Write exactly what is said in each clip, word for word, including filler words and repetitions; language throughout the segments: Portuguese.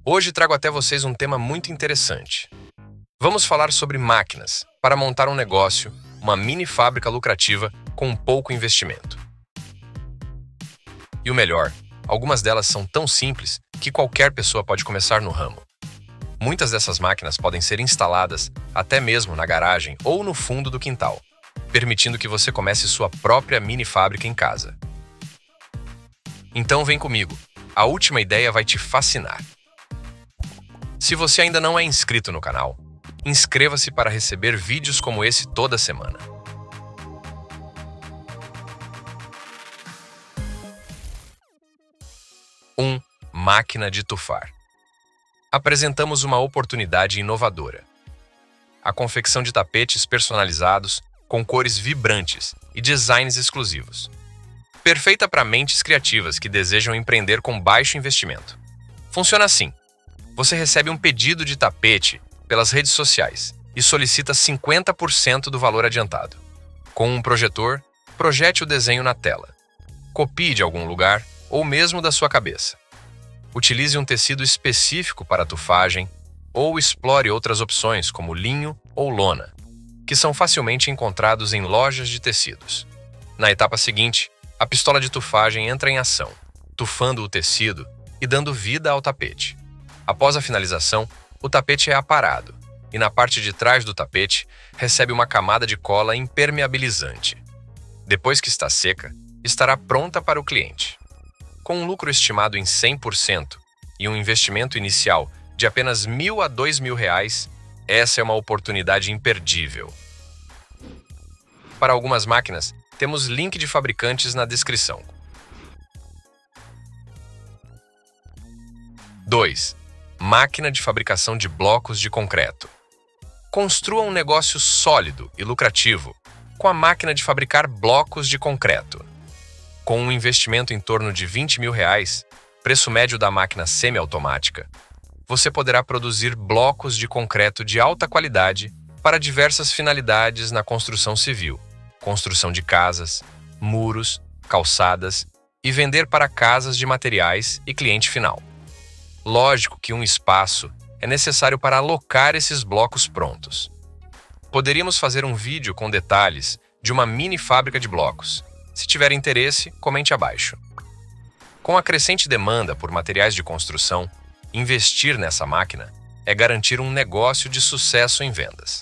Hoje trago até vocês um tema muito interessante. Vamos falar sobre máquinas para montar um negócio, uma mini fábrica lucrativa com pouco investimento. E o melhor, algumas delas são tão simples que qualquer pessoa pode começar no ramo. Muitas dessas máquinas podem ser instaladas até mesmo na garagem ou no fundo do quintal, permitindo que você comece sua própria mini fábrica em casa. Então vem comigo, a última ideia vai te fascinar. Se você ainda não é inscrito no canal, inscreva-se para receber vídeos como esse toda semana. um. Máquina de tufar. Apresentamos uma oportunidade inovadora. A confecção de tapetes personalizados com cores vibrantes e designs exclusivos. Perfeita para mentes criativas que desejam empreender com baixo investimento. Funciona assim. Você recebe um pedido de tapete pelas redes sociais e solicita cinquenta por cento do valor adiantado. Com um projetor, projete o desenho na tela. Copie de algum lugar ou mesmo da sua cabeça. Utilize um tecido específico para a tufagem ou explore outras opções como linho ou lona, que são facilmente encontrados em lojas de tecidos. Na etapa seguinte, a pistola de tufagem entra em ação, tufando o tecido e dando vida ao tapete. Após a finalização, o tapete é aparado e na parte de trás do tapete recebe uma camada de cola impermeabilizante. Depois que está seca, estará pronta para o cliente. Com um lucro estimado em cem por cento e um investimento inicial de apenas mil a dois mil reais, essa é uma oportunidade imperdível. Para algumas máquinas, temos link de fabricantes na descrição. dois. Máquina de fabricação de blocos de concreto. Construa um negócio sólido e lucrativo com a máquina de fabricar blocos de concreto. Com um investimento em torno de vinte mil reais, preço médio da máquina semiautomática, você poderá produzir blocos de concreto de alta qualidade para diversas finalidades na construção civil, construção de casas, muros, calçadas e vender para casas de materiais e cliente final. Lógico que um espaço é necessário para alocar esses blocos prontos. Poderíamos fazer um vídeo com detalhes de uma mini fábrica de blocos. Se tiver interesse, comente abaixo. Com a crescente demanda por materiais de construção, investir nessa máquina é garantir um negócio de sucesso em vendas.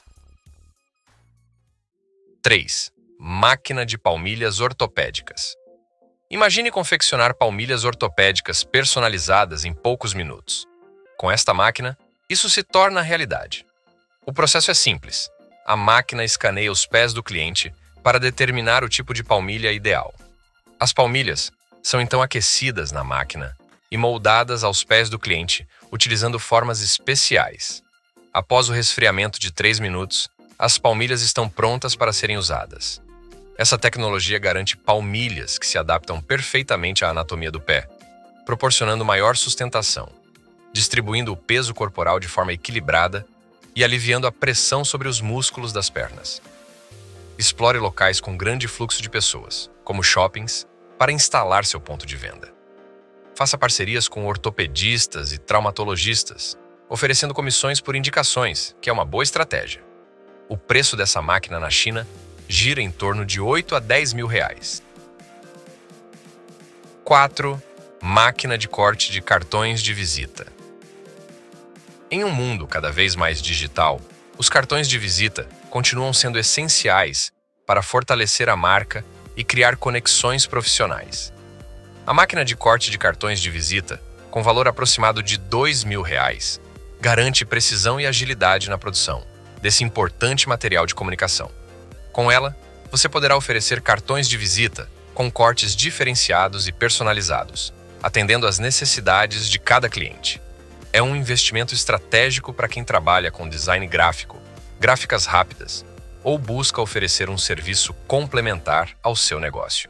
três. Máquina de palmilhas ortopédicas. Imagine confeccionar palmilhas ortopédicas personalizadas em poucos minutos. Com esta máquina, isso se torna realidade. O processo é simples. A máquina escaneia os pés do cliente para determinar o tipo de palmilha ideal. As palmilhas são então aquecidas na máquina e moldadas aos pés do cliente utilizando formas especiais. Após o resfriamento de três minutos, as palmilhas estão prontas para serem usadas. Essa tecnologia garante palmilhas que se adaptam perfeitamente à anatomia do pé, proporcionando maior sustentação, distribuindo o peso corporal de forma equilibrada e aliviando a pressão sobre os músculos das pernas. Explore locais com grande fluxo de pessoas, como shoppings, para instalar seu ponto de venda. Faça parcerias com ortopedistas e traumatologistas, oferecendo comissões por indicações, que é uma boa estratégia. O preço dessa máquina na China gira em torno de oito a dez mil reais. quatro. Máquina de corte de cartões de visita. Em um mundo cada vez mais digital, os cartões de visita continuam sendo essenciais para fortalecer a marca e criar conexões profissionais. A máquina de corte de cartões de visita, com valor aproximado de dois mil reais, garante precisão e agilidade na produção desse importante material de comunicação. Com ela, você poderá oferecer cartões de visita com cortes diferenciados e personalizados, atendendo às necessidades de cada cliente. É um investimento estratégico para quem trabalha com design gráfico, gráficas rápidas ou busca oferecer um serviço complementar ao seu negócio.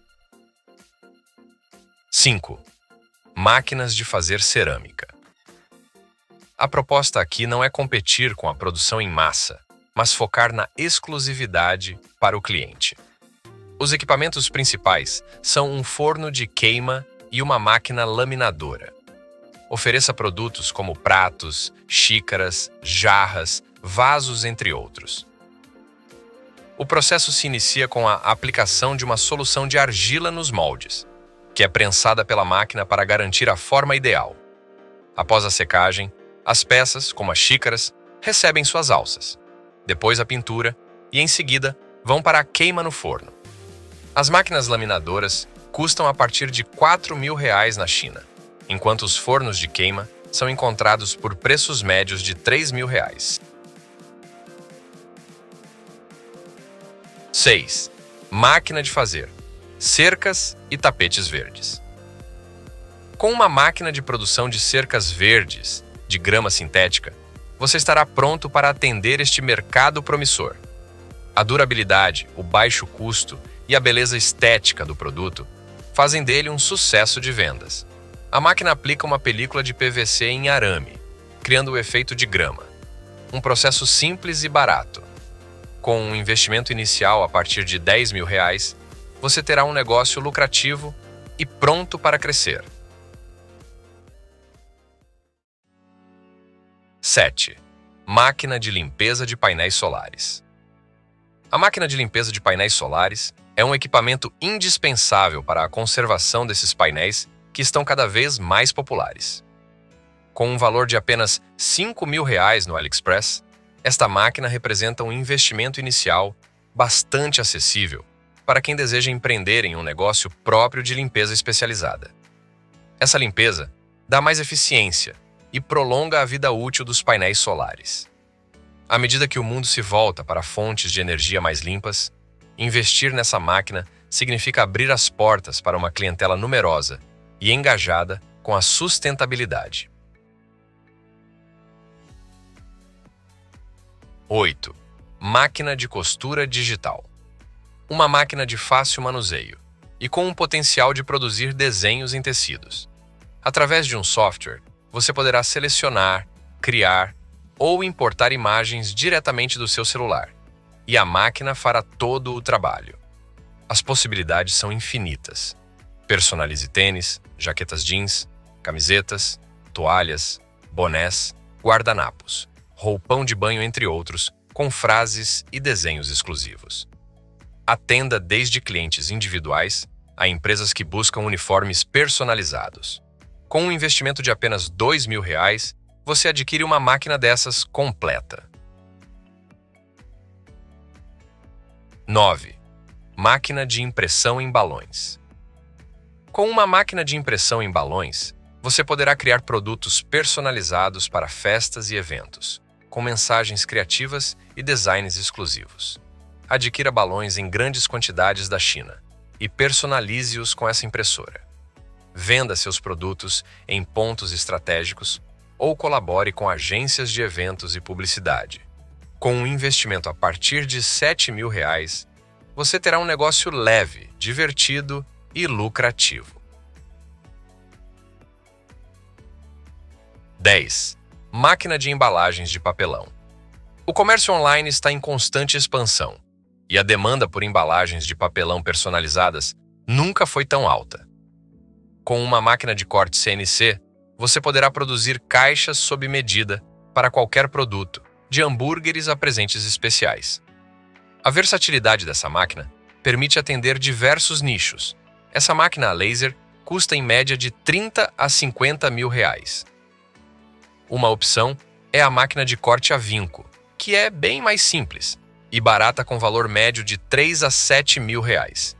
cinco. Máquinas de fazer cerâmica. A proposta aqui não é competir com a produção em massa, mas focar na exclusividade para o cliente. Os equipamentos principais são um forno de queima e uma máquina laminadora. Ofereça produtos como pratos, xícaras, jarras, vasos, entre outros. O processo se inicia com a aplicação de uma solução de argila nos moldes, que é prensada pela máquina para garantir a forma ideal. Após a secagem, as peças, como as xícaras, recebem suas alças. Depois a pintura e, em seguida, vão para a queima no forno. As máquinas laminadoras custam a partir de quatro mil reais na China, enquanto os fornos de queima são encontrados por preços médios de três mil reais. seis. Máquina de fazer cercas e tapetes verdes. Com uma máquina de produção de cercas verdes de grama sintética, você estará pronto para atender este mercado promissor. A durabilidade, o baixo custo e a beleza estética do produto fazem dele um sucesso de vendas. A máquina aplica uma película de P V C em arame, criando o efeito de grama. Um processo simples e barato. Com um investimento inicial a partir de dez mil reais, você terá um negócio lucrativo e pronto para crescer. sete. Máquina de limpeza de painéis solares. A máquina de limpeza de painéis solares é um equipamento indispensável para a conservação desses painéis que estão cada vez mais populares. Com um valor de apenas cinco mil reais no AliExpress, esta máquina representa um investimento inicial bastante acessível para quem deseja empreender em um negócio próprio de limpeza especializada. Essa limpeza dá mais eficiência e prolonga a vida útil dos painéis solares. À medida que o mundo se volta para fontes de energia mais limpas, investir nessa máquina significa abrir as portas para uma clientela numerosa e engajada com a sustentabilidade. oito. Máquina de costura digital. Uma máquina de fácil manuseio e com um potencial de produzir desenhos em tecidos. Através de um software, você poderá selecionar, criar ou importar imagens diretamente do seu celular, e a máquina fará todo o trabalho. As possibilidades são infinitas. Personalize tênis, jaquetas jeans, camisetas, toalhas, bonés, guardanapos, roupão de banho, entre outros, com frases e desenhos exclusivos. Atenda desde clientes individuais a empresas que buscam uniformes personalizados. Com um investimento de apenas dois mil reais, você adquire uma máquina dessas completa. nove. Máquina de impressão em balões. Com uma máquina de impressão em balões, você poderá criar produtos personalizados para festas e eventos, com mensagens criativas e designs exclusivos. Adquira balões em grandes quantidades da China e personalize-os com essa impressora. Venda seus produtos em pontos estratégicos ou colabore com agências de eventos e publicidade. Com um investimento a partir de sete mil reais, você terá um negócio leve, divertido e lucrativo. dez. Máquina de embalagens de papelão. O comércio online está em constante expansão e a demanda por embalagens de papelão personalizadas nunca foi tão alta. Com uma máquina de corte C N C, você poderá produzir caixas sob medida para qualquer produto, de hambúrgueres a presentes especiais. A versatilidade dessa máquina permite atender diversos nichos. Essa máquina a laser custa em média de trinta a cinquenta mil reais. Uma opção é a máquina de corte a vinco, que é bem mais simples e barata, com valor médio de três a sete mil reais.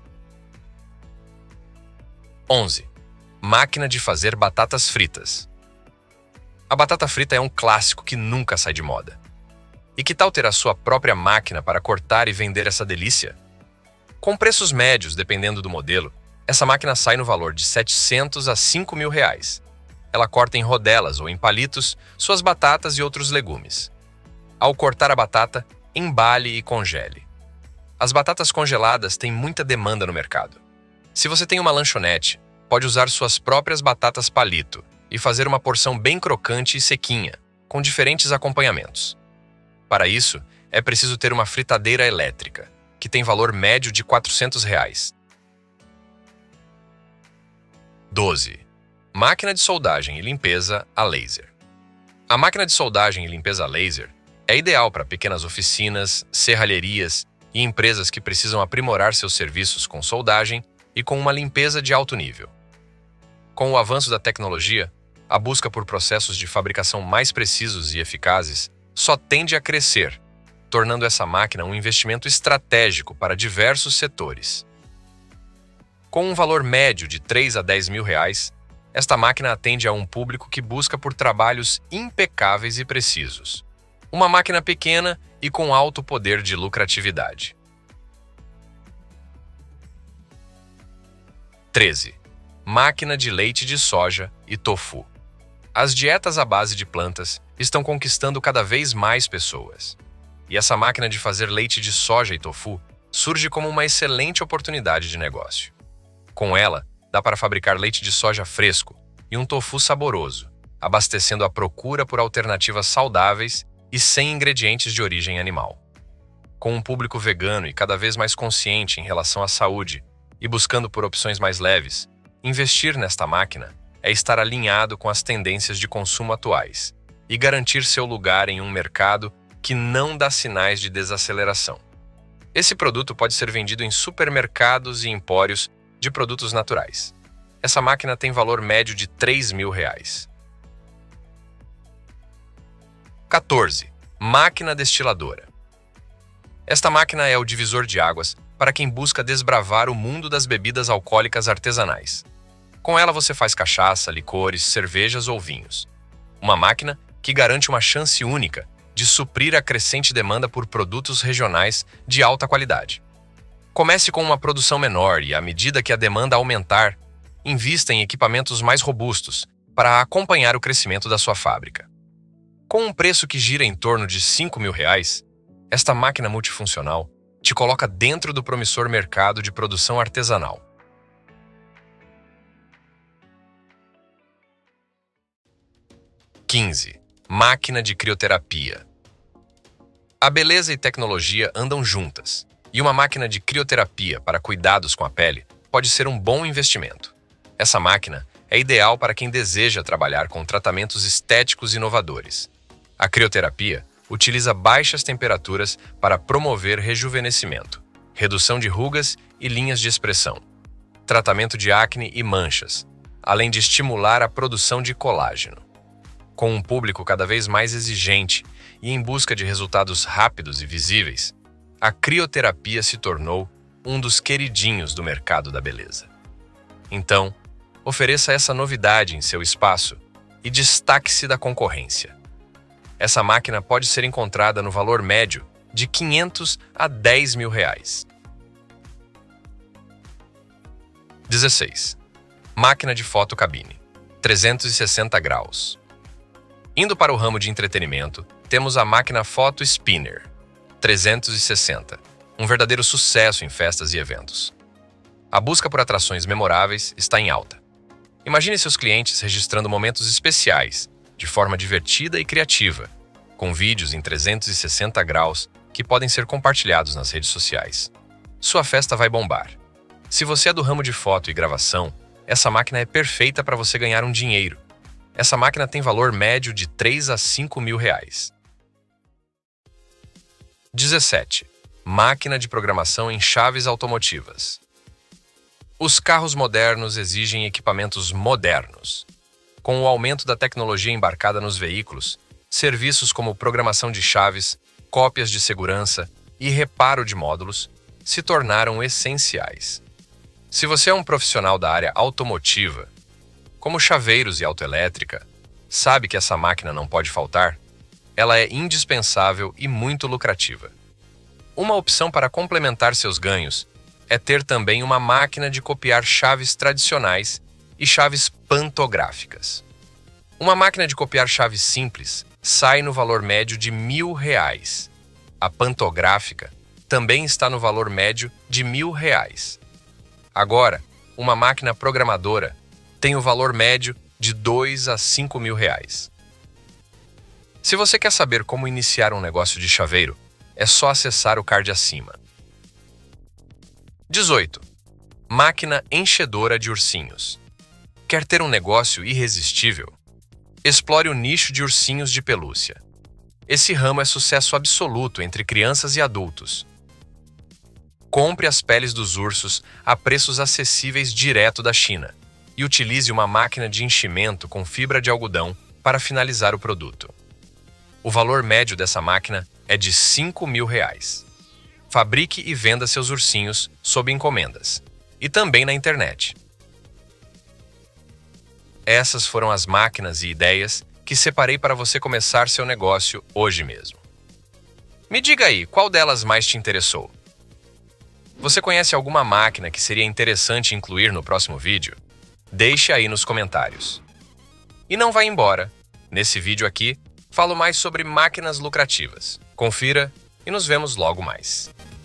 onze. Máquina de fazer batatas fritas. A batata frita é um clássico que nunca sai de moda. E que tal ter a sua própria máquina para cortar e vender essa delícia? Com preços médios, dependendo do modelo, essa máquina sai no valor de setecentos a cinco mil reais. Ela corta em rodelas ou em palitos suas batatas e outros legumes. Ao cortar a batata, embale e congele. As batatas congeladas têm muita demanda no mercado. Se você tem uma lanchonete, pode usar suas próprias batatas palito e fazer uma porção bem crocante e sequinha, com diferentes acompanhamentos. Para isso, é preciso ter uma fritadeira elétrica, que tem valor médio de quatrocentos reais. doze. Máquina de soldagem e limpeza a laser. A máquina de soldagem e limpeza a laser é ideal para pequenas oficinas, serralherias e empresas que precisam aprimorar seus serviços com soldagem e com uma limpeza de alto nível. Com o avanço da tecnologia, a busca por processos de fabricação mais precisos e eficazes só tende a crescer, tornando essa máquina um investimento estratégico para diversos setores. Com um valor médio de três a dez mil reais, esta máquina atende a um público que busca por trabalhos impecáveis e precisos. Uma máquina pequena e com alto poder de lucratividade. treze. Máquina de leite de soja e tofu. As dietas à base de plantas estão conquistando cada vez mais pessoas. E essa máquina de fazer leite de soja e tofu surge como uma excelente oportunidade de negócio. Com ela, dá para fabricar leite de soja fresco e um tofu saboroso, abastecendo a procura por alternativas saudáveis e sem ingredientes de origem animal. Com um público vegano e cada vez mais consciente em relação à saúde e buscando por opções mais leves, investir nesta máquina é estar alinhado com as tendências de consumo atuais e garantir seu lugar em um mercado que não dá sinais de desaceleração. Esse produto pode ser vendido em supermercados e empórios de produtos naturais. Essa máquina tem valor médio de três mil reais. quatorze. Máquina destiladora. Esta máquina é o divisor de águas para quem busca desbravar o mundo das bebidas alcoólicas artesanais. Com ela você faz cachaça, licores, cervejas ou vinhos. Uma máquina que garante uma chance única de suprir a crescente demanda por produtos regionais de alta qualidade. Comece com uma produção menor e, à medida que a demanda aumentar, invista em equipamentos mais robustos para acompanhar o crescimento da sua fábrica. Com um preço que gira em torno de cinco mil reais, esta máquina multifuncional te coloca dentro do promissor mercado de produção artesanal. quinze. Máquina de crioterapia. A beleza e tecnologia andam juntas, e uma máquina de crioterapia para cuidados com a pele pode ser um bom investimento. Essa máquina é ideal para quem deseja trabalhar com tratamentos estéticos inovadores. A crioterapia utiliza baixas temperaturas para promover rejuvenescimento, redução de rugas e linhas de expressão, tratamento de acne e manchas, além de estimular a produção de colágeno. Com um público cada vez mais exigente e em busca de resultados rápidos e visíveis, a crioterapia se tornou um dos queridinhos do mercado da beleza. Então, ofereça essa novidade em seu espaço e destaque-se da concorrência. Essa máquina pode ser encontrada no valor médio de quinhentos a dez mil reais. dezesseis. Máquina de fotocabine, trezentos e sessenta graus. Indo para o ramo de entretenimento, temos a máquina Photo Spinner, trezentos e sessenta, um verdadeiro sucesso em festas e eventos. A busca por atrações memoráveis está em alta. Imagine seus clientes registrando momentos especiais, de forma divertida e criativa, com vídeos em trezentos e sessenta graus que podem ser compartilhados nas redes sociais. Sua festa vai bombar. Se você é do ramo de foto e gravação, essa máquina é perfeita para você ganhar um dinheiro. Essa máquina tem valor médio de três a cinco mil reais. dezessete. Máquina de programação em chaves automotivas. Os carros modernos exigem equipamentos modernos. Com o aumento da tecnologia embarcada nos veículos, serviços como programação de chaves, cópias de segurança e reparo de módulos se tornaram essenciais. Se você é um profissional da área automotiva, como chaveiros e autoelétrica, sabe que essa máquina não pode faltar? Ela é indispensável e muito lucrativa. Uma opção para complementar seus ganhos é ter também uma máquina de copiar chaves tradicionais e chaves pantográficas. Uma máquina de copiar chaves simples sai no valor médio de mil reais. A pantográfica também está no valor médio de mil reais. Agora, uma máquina programadora tem o valor médio de dois a cinco mil reais. Se você quer saber como iniciar um negócio de chaveiro, é só acessar o card acima. dezoito. Máquina enchedora de ursinhos. Quer ter um negócio irresistível? Explore o nicho de ursinhos de pelúcia. Esse ramo é sucesso absoluto entre crianças e adultos. Compre as peles dos ursos a preços acessíveis direto da China e utilize uma máquina de enchimento com fibra de algodão para finalizar o produto. O valor médio dessa máquina é de cinco mil reais. Fabrique e venda seus ursinhos sob encomendas e também na internet. Essas foram as máquinas e ideias que separei para você começar seu negócio hoje mesmo. Me diga aí, qual delas mais te interessou? Você conhece alguma máquina que seria interessante incluir no próximo vídeo? Deixe aí nos comentários. E não vá embora. Nesse vídeo aqui, falo mais sobre máquinas lucrativas. Confira e nos vemos logo mais.